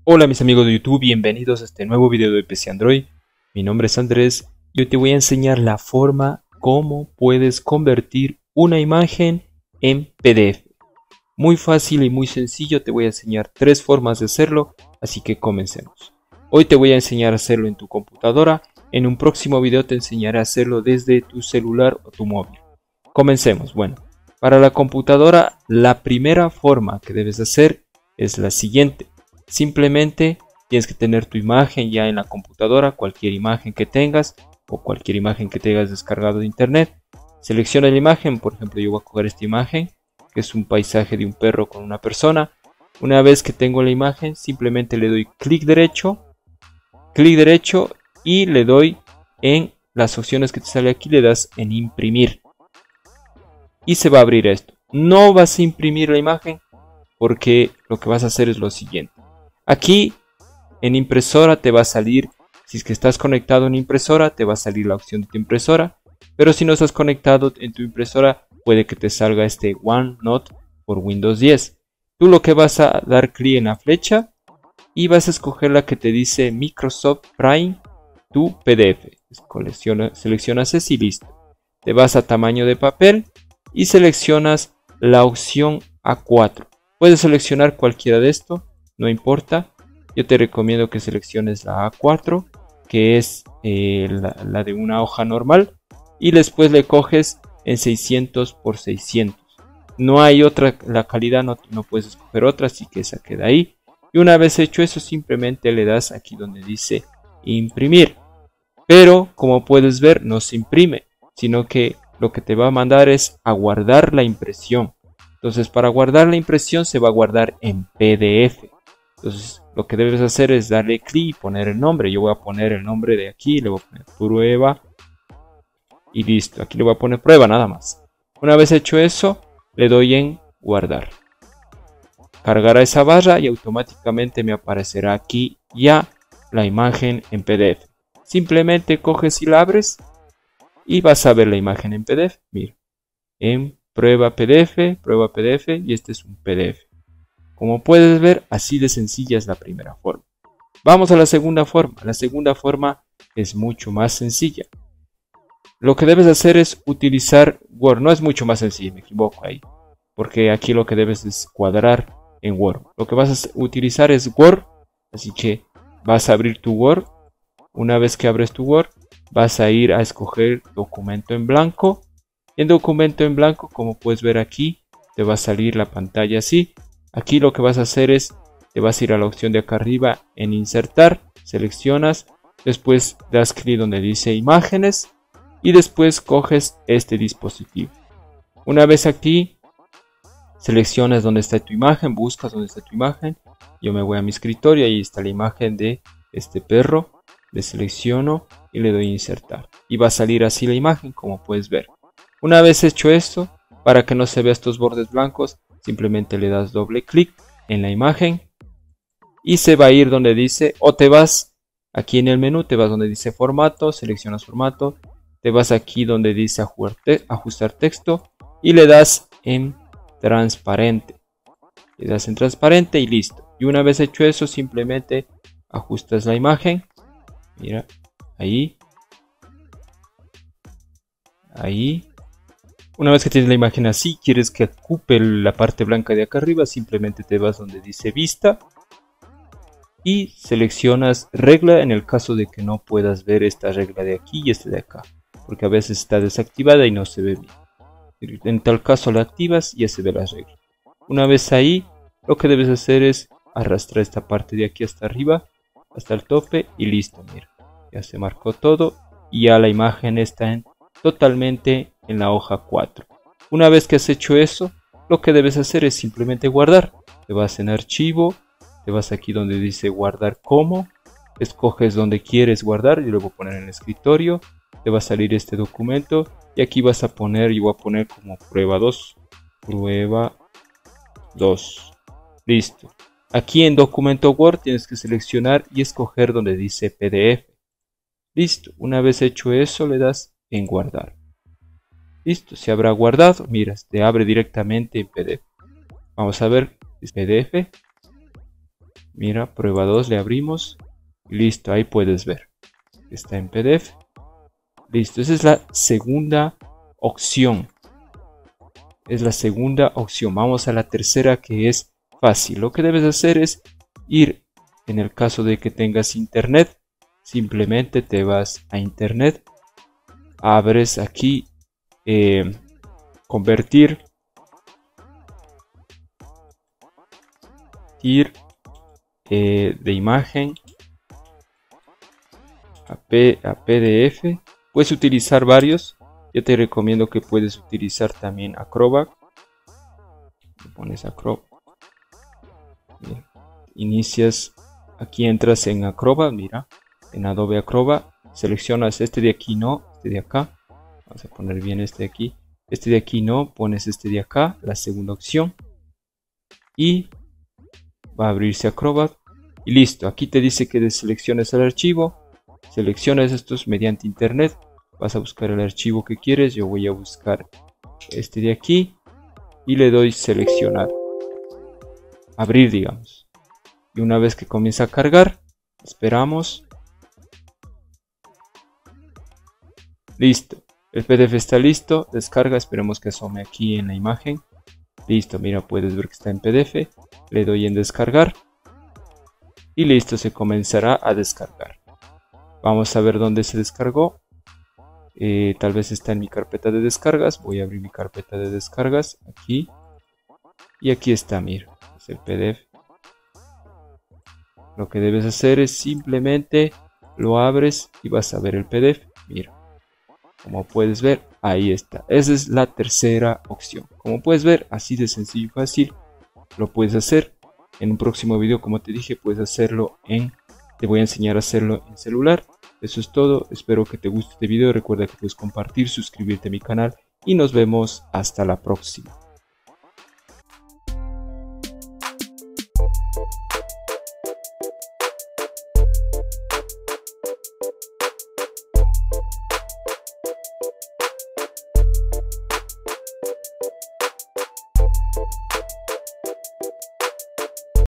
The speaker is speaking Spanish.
Hola mis amigos de YouTube, bienvenidos a este nuevo video de PC Android. Mi nombre es Andrés y hoy te voy a enseñar la forma cómo puedes convertir una imagen en PDF. Muy fácil y muy sencillo, te voy a enseñar tres formas de hacerlo, así que comencemos. Hoy te voy a enseñar a hacerlo en tu computadora, en un próximo video te enseñaré a hacerlo desde tu celular o tu móvil. Comencemos. Bueno, para la computadora la primera forma que debes hacer es la siguiente. Simplemente tienes que tener tu imagen ya en la computadora, cualquier imagen que tengas o cualquier imagen que tengas descargado de internet. Selecciona la imagen, por ejemplo yo voy a coger esta imagen que es un paisaje de un perro con una persona. Una vez que tengo la imagen simplemente le doy clic derecho y le doy en las opciones que te sale aquí, le das en imprimir y se va a abrir esto. No vas a imprimir la imagen porque lo que vas a hacer es lo siguiente. Aquí en impresora te va a salir, si es que estás conectado en impresora, te va a salir la opción de tu impresora. Pero si no estás conectado en tu impresora, puede que te salga este OneNote por Windows 10. Tú lo que vas a dar clic en la flecha y vas a escoger la que te dice Microsoft Prime tu PDF. Seleccionas ese y listo. Te vas a tamaño de papel y seleccionas la opción A4. Puedes seleccionar cualquiera de esto. No importa, yo te recomiendo que selecciones la A4, que es la de una hoja normal, y después le coges en 600 por 600. No hay otra, la calidad no puedes escoger otra, así que esa queda ahí. Y una vez hecho eso, simplemente le das aquí donde dice imprimir. Pero como puedes ver, no se imprime, sino que lo que te va a mandar es a guardar la impresión. Entonces, para guardar la impresión se va a guardar en PDF. Entonces lo que debes hacer es darle clic y poner el nombre. Yo voy a poner el nombre de aquí, le voy a poner prueba y listo. Aquí le voy a poner prueba nada más. Una vez hecho eso, le doy en guardar. Cargará esa barra y automáticamente me aparecerá aquí ya la imagen en PDF. Simplemente coges y la abres y vas a ver la imagen en PDF. Mira, en prueba PDF y este es un PDF. Como puedes ver, así de sencilla es la primera forma. Vamos a la segunda forma. La segunda forma es mucho más sencilla. Lo que debes hacer es utilizar Word. No es mucho más sencillo, me equivoco ahí. Porque aquí lo que debes es cuadrar en Word. Lo que vas a utilizar es Word. Así que vas a abrir tu Word. Una vez que abres tu Word, vas a ir a escoger documento en blanco. En documento en blanco, como puedes ver aquí, te va a salir la pantalla así. Aquí lo que vas a hacer es, te vas a ir a la opción de acá arriba en insertar, seleccionas, después das clic donde dice imágenes y después coges este dispositivo. Una vez aquí, seleccionas donde está tu imagen, buscas donde está tu imagen. Yo me voy a mi escritorio, ahí está la imagen de este perro, le selecciono y le doy a insertar. Y va a salir así la imagen como puedes ver. Una vez hecho esto, para que no se vea estos bordes blancos, simplemente le das doble clic en la imagen y se va a ir donde dice, o te vas aquí en el menú, te vas donde dice formato, seleccionas formato, te vas aquí donde dice ajustar texto y le das en transparente. Le das en transparente y listo. Y una vez hecho eso, simplemente ajustas la imagen. Mira, ahí. Una vez que tienes la imagen así, quieres que ocupe la parte blanca de acá arriba, simplemente te vas donde dice vista y seleccionas regla en el caso de que no puedas ver esta regla de aquí y esta de acá, porque a veces está desactivada y no se ve bien. En tal caso la activas y ya se ve la regla. Una vez ahí, lo que debes hacer es arrastrar esta parte de aquí hasta arriba, hasta el tope y listo, mira. Ya se marcó todo y ya la imagen está totalmente en la hoja 4. Una vez que has hecho eso, lo que debes hacer es simplemente guardar. Te vas en archivo, te vas aquí donde dice guardar como, escoges donde quieres guardar, yo lo voy a poner en el escritorio, te va a salir este documento y aquí vas a poner, yo voy a poner como prueba 2, listo. Aquí en documento Word tienes que seleccionar y escoger donde dice PDF. Listo, una vez hecho eso le das en guardar. Listo, se habrá guardado. Mira, te abre directamente en PDF. Vamos a ver, es PDF. Mira, prueba 2, le abrimos. Y listo, ahí puedes ver. Está en PDF. Listo, esa es la segunda opción. Es la segunda opción. Vamos a la tercera, que es fácil. Lo que debes hacer es ir, en el caso de que tengas internet, simplemente te vas a internet, abres aquí convertir de imagen a PDF. Puedes utilizar varios. Yo te recomiendo que puedes utilizar también Acrobat. Pones Acrobat. Inicias, aquí entras en Acrobat, mira, en Adobe Acrobat, seleccionas este de aquí no, este de acá, vamos a poner bien este de aquí, este de aquí no, pones este de acá, la segunda opción, y va a abrirse Acrobat, y listo. Aquí te dice que deselecciones el archivo, seleccionas estos mediante internet, vas a buscar el archivo que quieres. Yo voy a buscar este de aquí, y le doy seleccionar, abrir, digamos. Y una vez que comienza a cargar, esperamos. Listo, el PDF está listo, descarga, esperemos que asome aquí en la imagen. Listo, mira, puedes ver que está en PDF. Le doy en descargar. Y listo, se comenzará a descargar. Vamos a ver dónde se descargó. Tal vez está en mi carpeta de descargas. Voy a abrir mi carpeta de descargas aquí. Y aquí está, mira, es el PDF. Lo que debes hacer es simplemente lo abres y vas a ver el PDF. Mira, como puedes ver, ahí está. Esa es la tercera opción. Como puedes ver, así de sencillo y fácil lo puedes hacer. En un próximo video, como te dije, puedes hacerlo te voy a enseñar a hacerlo en celular. Eso es todo. Espero que te guste este video. Recuerda que puedes compartir, suscribirte a mi canal y nos vemos hasta la próxima.